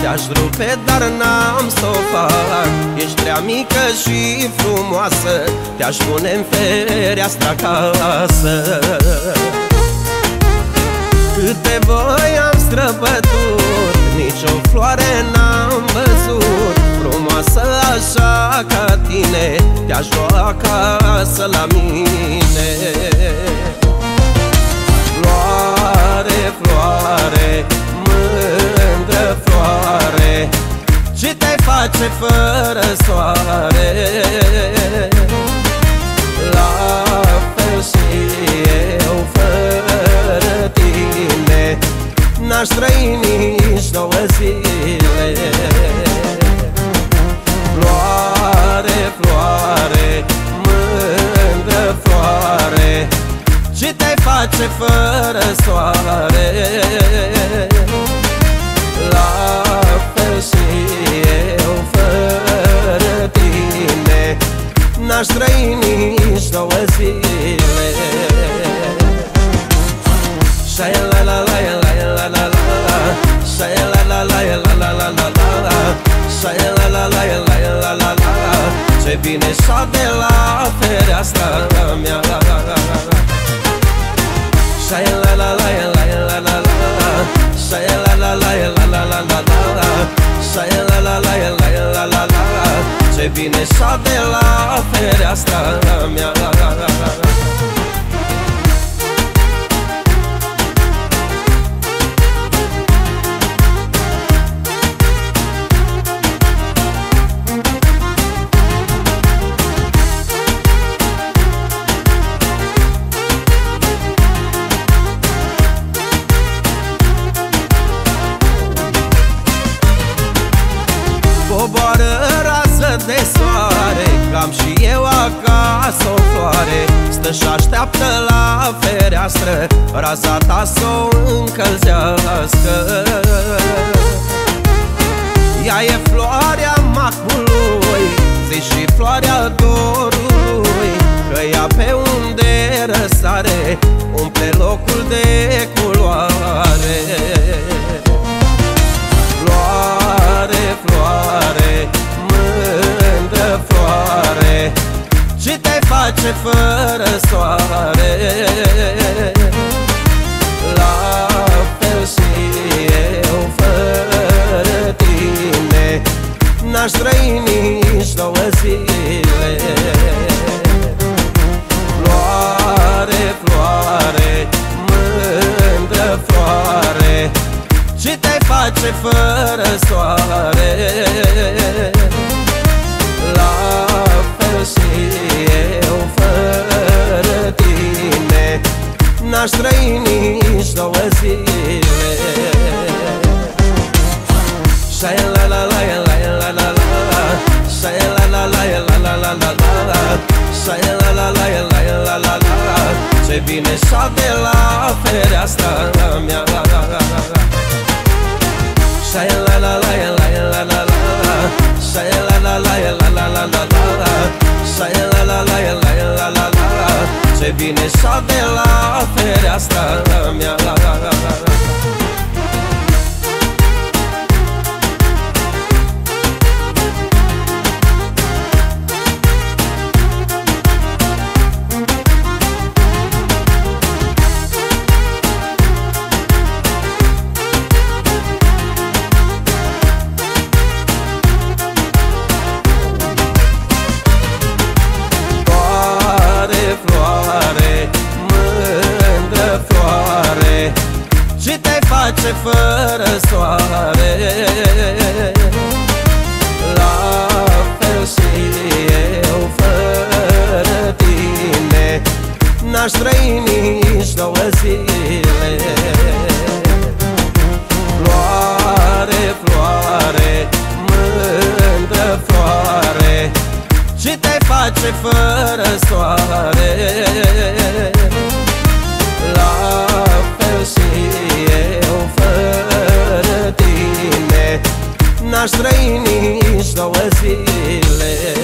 Te-aș rupe, dar n-am să o fac. Ești prea mică și frumoasă, te-aș pune în fereastră acasă. Câte voi am străbătut, nici o floare n-am văzut frumoasă așa ca tine, te-aș lua acasă la mine. Floare, floare, mândră floare, ce te-ai face fără soare? La fel și eu fără tine, n-aș trăi nici 2 zile. Floare, floare, mândră floare, ce te-ai face fără soare? La fel și eu fără tine, n-aș trăi nici 2 zile. Ce bine șa de la fereastra mea. Ce bine șa de la fereastra mea. Coboară rază de soare, cam și eu acasă o floare. Stă și așteaptă la fereastră, raza ta s-o încălzească. Ea e floarea macului, zi și floarea dorului, că ea pe unde răsare umple locul de culoare. Floare, floare, mândră floare, ce te face fără soare? La fel și eu fără tine, n-aș trăi nici 2 zile. Floare, floare, mândră floare, ce te face fără soare? La fel și eu fără tine, n-aș trăi nici 2 zile. Ce bine șa de la fereastra mea. Ce bine șa de la fereastra mea. Floare, mândră floare, ce te face fără soare? La fel și eu fără tine, n-aș trăi nici 2 zile. Floare, floare, mândră floare, ce te face fără soare? La fel și eu fără tine, n-aș trăi nici 2 zile.